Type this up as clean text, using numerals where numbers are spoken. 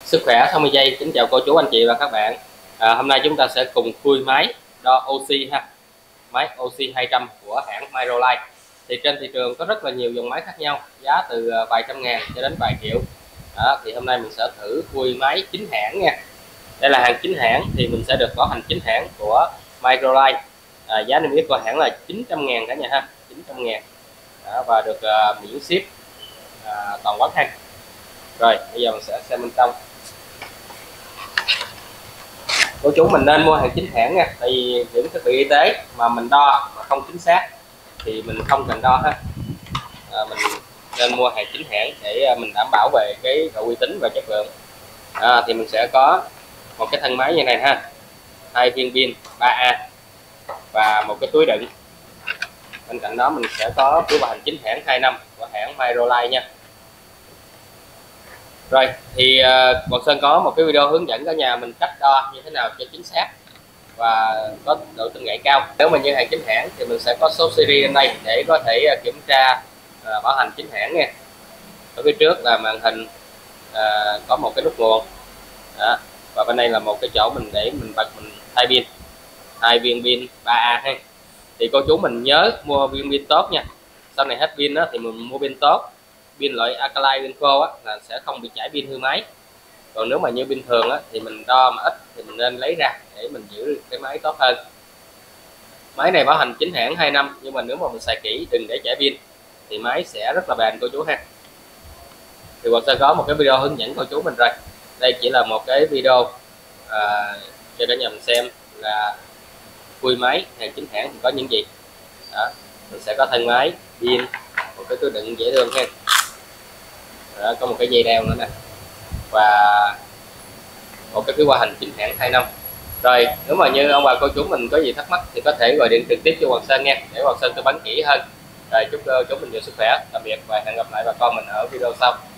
Sức khỏe 60 giây. Kính chào cô chú anh chị và các bạn. Hôm nay chúng ta sẽ cùng khui máy đo oxy ha, máy oxy 200 của hãng Microlife. Thì trên thị trường có rất là nhiều dòng máy khác nhau, giá từ vài trăm ngàn cho đến vài triệu. Thì hôm nay mình sẽ thử khui máy chính hãng nha. Đây là hàng chính hãng thì mình sẽ được bảo hành chính hãng của Microlife. Giá niêm yết của hãng là 900 ngàn cả nhà ha, 900 ngàn. Và được miễn ship toàn quốc ha. Rồi bây giờ mình sẽ xem bên trong. Cô chú mình nên mua hàng chính hãng nha, tại vì những thiết bị y tế mà mình đo mà không chính xác thì mình không cần đo ha. Mình nên mua hàng chính hãng để mình đảm bảo về cái độ uy tín và chất lượng. Thì mình sẽ có một cái thân máy như này ha, 2 viên pin 3A và một cái túi đựng. Bên cạnh đó mình sẽ có túi bảo hành chính hãng 2 năm của hãng Microlife nha. Rồi thì Hoàng Sơn có một cái video hướng dẫn cả nhà mình cách đo như thế nào cho chính xác và có độ tin cậy cao. Nếu mà như hàng chính hãng thì mình sẽ có số series lên đây để có thể kiểm tra bảo hành chính hãng nha. Ở phía trước là màn hình, có một cái nút nguồn đó, và bên đây là một cái chỗ mình để mình bật mình thay pin, 2 viên pin 3A ha. Thì cô chú mình nhớ mua viên pin tốt nha, sau này hết pin đó thì mình mua pin tốt, pin loại alkaline, pin khô á, là sẽ không bị chảy pin hư máy. Còn nếu mà như pin thường á, thì mình đo mà ít thì mình nên lấy ra để mình giữ được cái máy tốt hơn. Máy này bảo hành chính hãng 2 năm, nhưng mà nếu mà mình xài kỹ đừng để chảy pin thì máy sẽ rất là bền cô chú ha. Thì Hoàng Sơn có một cái video hướng dẫn cô chú mình rồi. Đây chỉ là một cái video cho cả nhà mình xem là khui máy hàng chính hãng thì có những gì đó. Mình sẽ có thân máy, pin, một cái túi đựng dễ thương ha. Đó, có một cái dây đeo nữa nè và một cái bảo hành chính hãng 2 năm. Rồi nếu mà như ông bà cô chú mình có gì thắc mắc thì có thể gọi điện trực tiếp cho Hoàng Sơn nha, để Hoàng Sơn tư vấn kỹ hơn. Rồi chúc chú mình nhiều sức khỏe, tạm biệt và hẹn gặp lại bà con mình ở video sau.